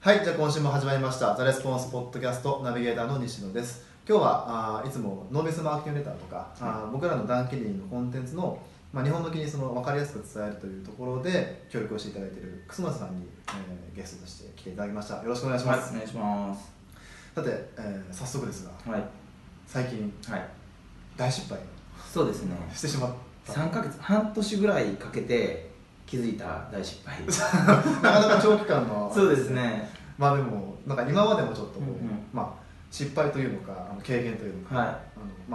はい、じゃあ今週も始まりましたザレスポンスポッドキャストナビゲーターの西野です。今日はいつもノービスマーケティングレターとか、僕らのダンキリンのコンテンツの、日本向きに分かりやすく伝えるというところで協力をしていただいている楠松さんに、ゲストとして来ていただきました。よろしくお願いします。 はい、お願いします。 さて、早速ですが、 はい、 最近、 はい、 大失敗そうですね、 してしまった 3ヶ月、半年ぐらいかけて気づいた大失敗なかなか長期間のそうですね。 でもなんか今までもちょっと失敗というのか経験というのか、 はい、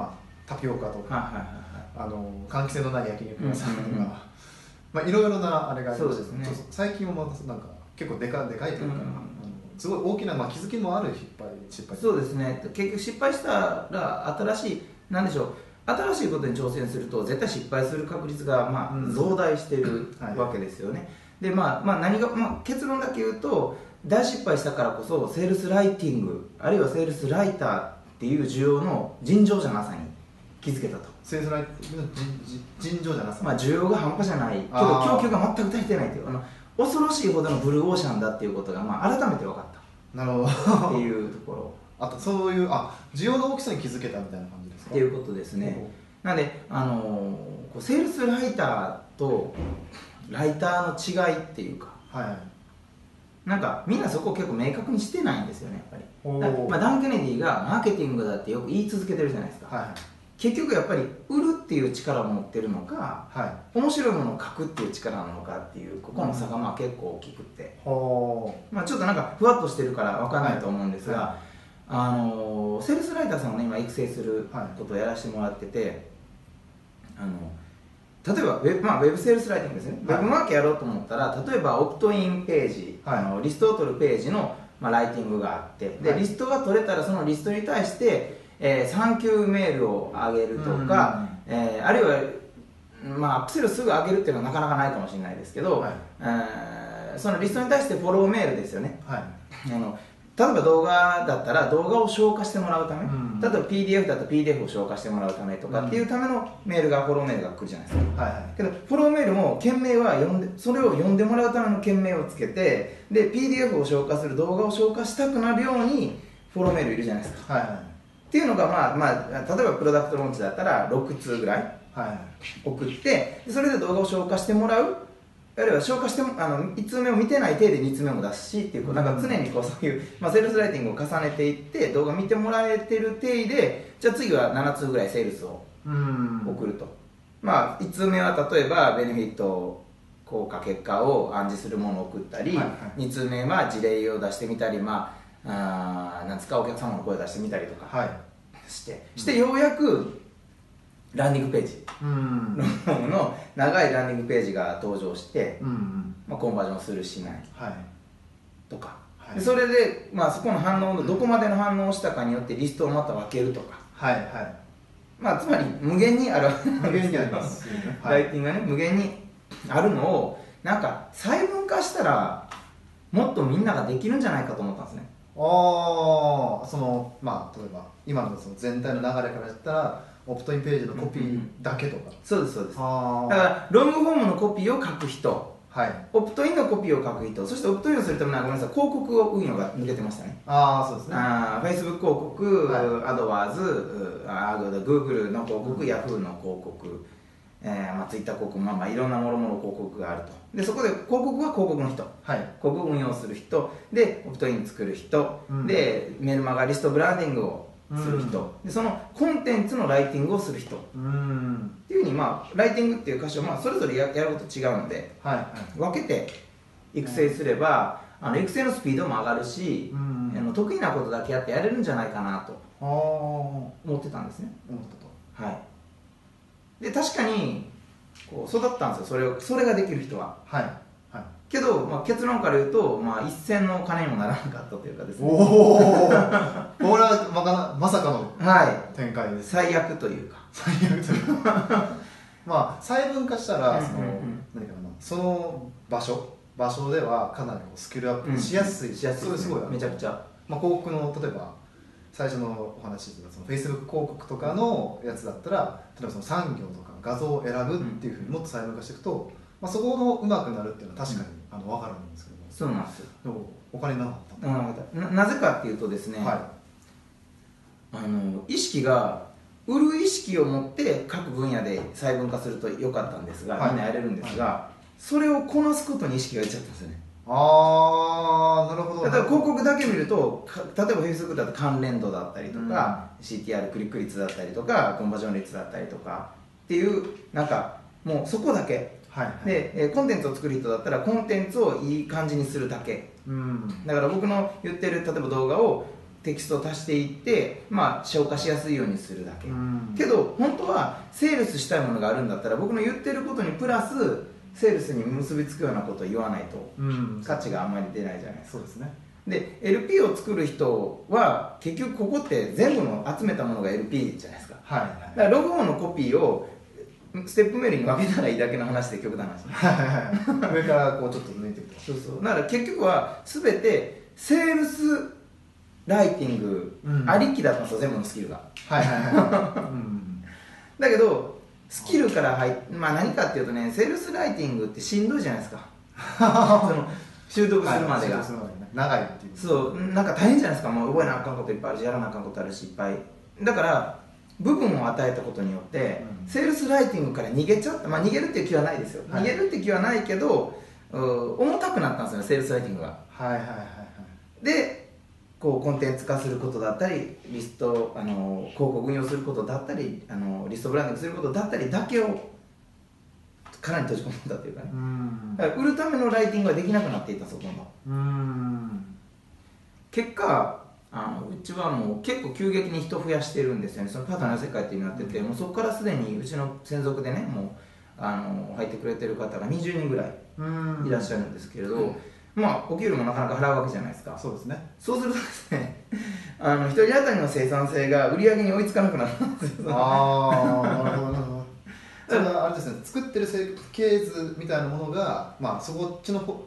タピオカとか、 はい、 換気扇のない焼肉屋さんとか、いろいろなあれがありまして、 ね、 最近はなんか結構でかいというか、すごい大きな、気づきもある失敗そうですね。結局失敗したら新しい新しいことに挑戦すると絶対失敗する確率が増大してるわけですよね。で何が、結論だけ言うと大失敗したからこそセールスライティングあるいはセールスライターっていう需要の尋常じゃなさに気づけたと。 セールスライティングの尋常じゃなさ、 需要が半端じゃないけど供給が全く足りてないという恐ろしいほどのブルーオーシャンだっていうことが改めて分かったなるほどっていうところあとそういう需要の大きさに気づけたみたいな感じですかっていうことですね。なのでセールスライターとライターの違いっていうか、なんかみんなそこを結構明確にしてないんですよねやっぱり。ダン・ケネディがマーケティングだってよく言い続けてるじゃないですか、結局やっぱり売るっていう力を持ってるのか、面白いものを書くっていう力なのかっていうここの差が結構大きくて、ちょっとなんかふわっとしてるから分かんないと思うんですが、セールスライターさんをね今育成することをやらせてもらってて、例えばウェブセールスライティングですね、ウェブマーケやろうと思ったら例えばオプトインページ、リストを取るページの、ライティングがあって、でリストが取れたらそのリストに対して、サンキューメールを上げるとか、あるいは、アクセルすぐ上げるっていうのはなかなかないかもしれないですけど、そのリストに対してフォローメールですよね、例えば動画だったら動画を消化してもらうため、例えば PDF だと PDF を消化してもらうためとかっていうためのメールがフォローメールが来るじゃないですか、けどフォローメールも件名はそれを読んでもらうための件名をつけて、で PDF を消化する動画を消化したくなるようにフォローメールいるじゃないですか、っていうのが例えばプロダクトローンチだったら6通ぐらい送って、それで動画を消化してもらう、あるいは消化しても1通目を見てない体で2通目も出すしっていう、なんか常にそういう、セールスライティングを重ねていって動画見てもらえてる体で、じゃあ次は7通ぐらいセールスを送ると、1通目は例えばベネフィット効果結果を暗示するものを送ったり、2通目は事例を出してみたり、なんですかお客様の声を出してみたりとかして、ようやくランディングページの長いランディングページが登場して、コンバージョンするしないとか、でそれで、そこの反応のどこまでの反応をしたかによってリストをまた分けるとか、つまり無限にある無限にありますライティングがね無限にあるのをなんか細分化したらもっとみんなができるんじゃないかと思ったんですね。 例えば今のその全体の流れから言ったらオプトインページのコピーだけとか、 そうですだからロングフォームのコピーを書く人、オプトインのコピーを書く人、そしてオプトインをするためにはごめんなさい広告を運用が抜けてましたね。 そうですね。 Facebook 広告、アドワーズ、Google の広告、Yahoo の広告、Twitter 広告、いろんなもろもろ広告があると。でそこで広告は広告の人、広告を運用する人で、オプトイン作る人、でメルマガリストブランディングをする人、でそのコンテンツのライティングをする人っていうふうに、ライティングっていう箇所を、それぞれやること違うので、分けて育成すれば、育成のスピードも上がるし、得意なことだけやってやれるんじゃないかなと思ってたんですね。で確かにこう育ったんですよ、それができる人は。けど、結論から言うと、一銭の金にもならなかったというかですね。これはまさかの展開です。 最悪というか細分化したらその場所ではかなりスキルアップしやすい、 それすごいめちゃくちゃ広告の例えば最初のお話でその Facebook 広告とかのやつだったら、例えばその産業とか画像を選ぶっていうふうにもっと細分化していくと、そこのうまくなるっていうのは確かに分かるんですけども、 そうなんですよ。 でもお金なかったんなぜかっていうとですね、意識が売る意識を持って各分野で細分化すると良かったんですが、みんなやれるんですが、それをこなすことに意識がいっちゃったんですよね。 ああ、なるほど。 例えば広告だけ見ると、例えば Facebook だと関連度だったりとか、CTR クリック率だったりとか、コンバージョン率だったりとかっていう、なんかもうそこだけ、でコンテンツを作る人だったらコンテンツをいい感じにするだけ、だから僕の言ってる例えば動画をテキストを足していって、消化しやすいようにするだけ、けど本当はセールスしたいものがあるんだったら、僕の言ってることにプラスセールスに結びつくようなことを言わないと価値があんまり出ないじゃないですか。 そうですね。 で LP を作る人は結局ここって全部の集めたものが LP じゃないですか。だからログオンのコピーをステップメールに分けたらいいだけの話で極端な話上からこうちょっと抜いていくと。 だから結局は全てセールスライティングありきだったんですよ、全部のスキルが。だけどスキルから何かっていうとね、セールスライティングってしんどいじゃないですかその習得するまでが、 長いっていう。 そう、なんか大変じゃないですか。もう覚えなあかんこといっぱいあるし、やらなあかんことあるし、いっぱい。だから部分を与えたことによって、セールスライティングから逃げちゃった。逃げるっていう気はないですよ、逃げるっていう気はないけど、重たくなったんですよね、セールスライティングが。でこうコンテンツ化することだったり、リスト広告運用することだったり、リストブランディングすることだったりだけをかなり閉じ込めたというかね、だから売るためのライティングができなくなっていったんですよ、どんどん。結果うちはもう結構急激に人増やしてるんですよね。そのパートナー世界っていうのやってて、もうそこからすでにうちの専属でね、もう入ってくれてる方が20人ぐらいいらっしゃるんですけれど、お給料もなかなか払うわけじゃないですか。 そうですね。 そうするとですね、一人当たりの生産性が売り上げに追いつかなくなるんですよ。 なるほどなるほど。それはあれですね、作ってる設計図みたいなものが、そっちのこ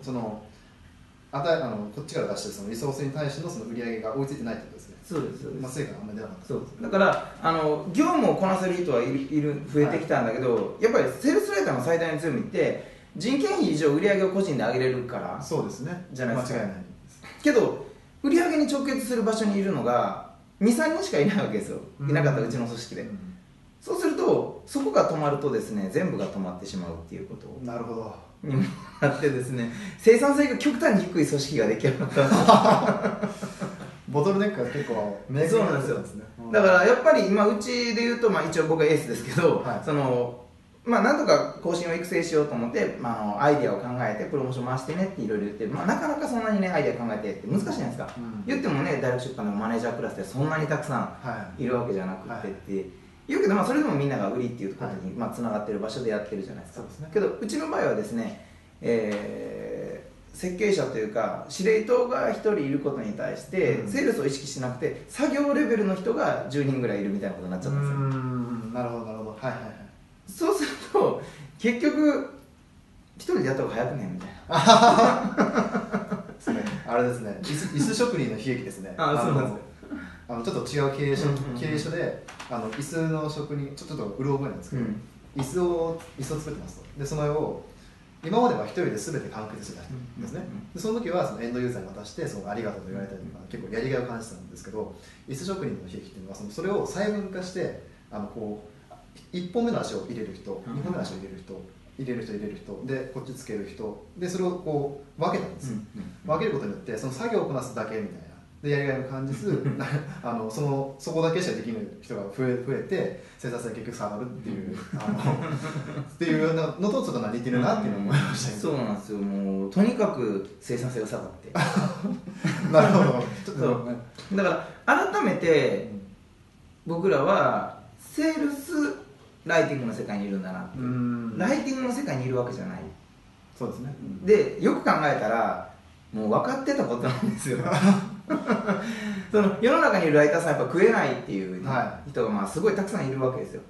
っちから出してるそのリソースに対してのその売り上げが追いついてないってことですね。 そうですそうです。 成果があんまり出なかった。 そうです。だから業務をこなせる人はいる増えてきたんだけど、やっぱりセールスライターの最大の強みって人件費以上売り上げを個人で上げれるから。 そうですね。 じゃないですか。 間違いない。 けど売り上げに直結する場所にいるのが 2,3 人しかいないわけですよ。いなかったうちの組織で。そうするとそこが止まるとですね、全部が止まってしまうっていうことなるほどにもなってですね、生産性が極端に低い組織が出来上がったんですボトルネックが結構明確になってるんですね。 だからやっぱり今うちで言うと、一応僕はエースですけど、なんとか更新を育成しようと思って、アイデアを考えてプロモーション回してねっていろいろ言って、なかなかそんなにねアイデア考えてって難しいじゃないですか、言ってもね大学出版のマネージャークラスでそんなにたくさんいるわけじゃなくてって言うけど、それでもみんなが売りっていうことにつながってる場所でやってるじゃないですか。けどうちの場合はですね、設計者というか司令塔が1人いることに対してセールスを意識しなくて作業レベルの人が10人ぐらいいるみたいなことになっちゃったんですよ。 なるほどなるほど。 そうすると結局1人でやった方が早くねみたいなあれですね、椅子職人の悲劇ですね。 そうなんですちょっと違う経営書で椅子の職人ちょっとうろ覚えなんですけど、椅子を作ってますと。でそのを今までは一人で全て完結してたんですね。でその時はそのエンドユーザーに渡してそのありがとうと言われたりとか結構やりがいを感じてたんですけど、椅子職人の悲劇っていうのはそれを細分化して1本目の足を入れる人、2本目の足を入れる人でこっちつける人で、それを分けたんですよ。分けることによってその作業をこなすだけみたいなでやりがいも感じずそこだけしかできない人が増えて生産性が結局下がるっていうっていうのとちょっと似てるなっていうのを思いました。 そうなんですよ。もうとにかく生産性が下がってなるほど。ちょっとだから改めて僕らはセールスライティングの世界にいるんだなって。ライティングの世界にいるわけじゃない。 そうですね。 でよく考えたらもう分かってたことなんですよその世の中にいるライターさんやっぱ食えないっていう人がすごいたくさんいるわけですよ。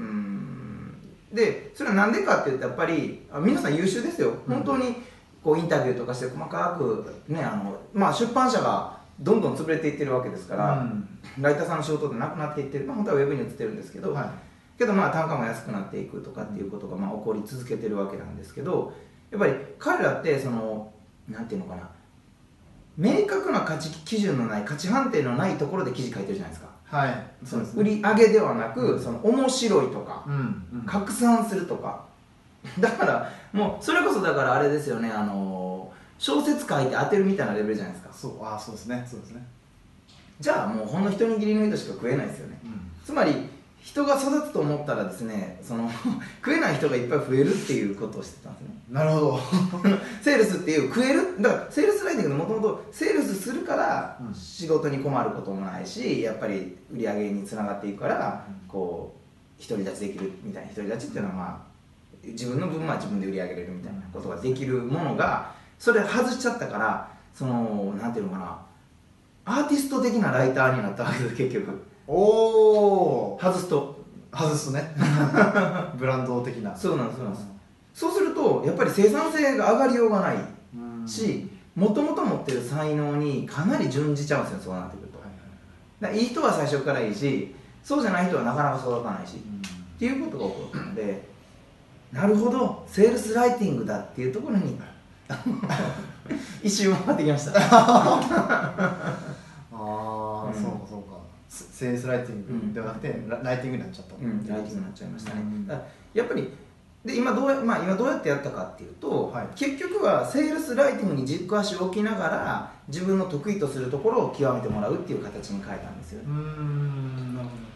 でそれはなんでかっていうとやっぱり皆さん優秀ですよ。本当にこうインタビューとかして細かくね、出版社がどんどん潰れていってるわけですから、ライターさんの仕事ってなくなっていってる、本当はウェブに移ってるんですけど、けど単価も安くなっていくとかっていうことが起こり続けてるわけなんですけど、やっぱり彼らってなんていうのかな、 明確な価値基準のない価値判定のないところで記事書いてるじゃないですか。 はい、そうですね。 売り上げではなく、その面白いとか、拡散するとか、だからもうそれこそだからあれですよね、小説書いて当てるみたいなレベルじゃないですか。 そうですね、そうですね。 じゃあもうほんの一握りの人しか食えないですよね、つまり人が育つと思ったらですね、その食えない人がいっぱい増えるっていうことをしてたんですね。 なるほど。 セールスっていう食える、だからセールスライティングでもともとセールスするから仕事に困ることもないし、やっぱり売り上げにつながっていくから、こう独り立ちできるみたいな、独り立ちっていうのはまあ自分の分は自分で売り上げれるみたいなことができるものが、それ外しちゃったから、そのなんていうのかな、アーティスト的なライターになったわけです結局。 おお、 外すとね。ブランド的な。 そうなんです、そうなんです。そうするとやっぱり生産性が上がりようがないし、もともと持ってる才能にかなり準じちゃうんですよ、そうなってくると。だからいい人は最初からいいし、そうじゃない人はなかなか育たないし、っていうことが起こったので、なるほど、セールスライティングだっていうところに一周回ってきました。 そうかそうか。セールスライティングではなくて、ライティングになっちゃった。 ライティングになっちゃいましたね。だからやっぱりで今どうやってやったかっていうと、結局はセールスライティングに軸足を置きながら自分の得意とするところを極めてもらうっていう形に変えたんですよね。 なるほど。